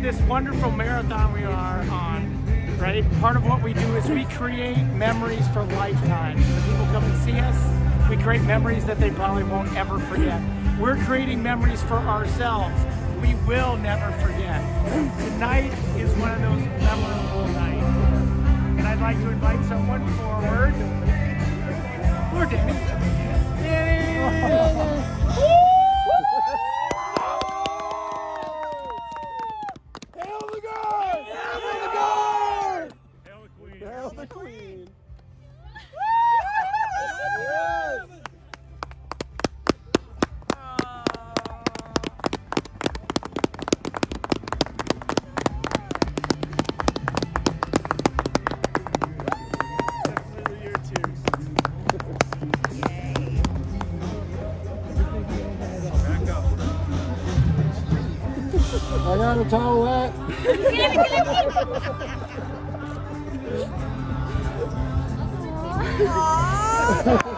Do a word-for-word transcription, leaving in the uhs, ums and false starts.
this wonderful marathon we are on, right? Part of what we do is we create memories for lifetimes. When people come and see us, we create memories that they probably won't ever forget. We're creating memories for ourselves. We will never forget. Tonight is one of those memorable nights. And I'd like to invite someone forward. Poor Danny. Danny! Hail the guard! Hail the guard! Hail the queen! Hail the queen! I got a towel wet. Aww.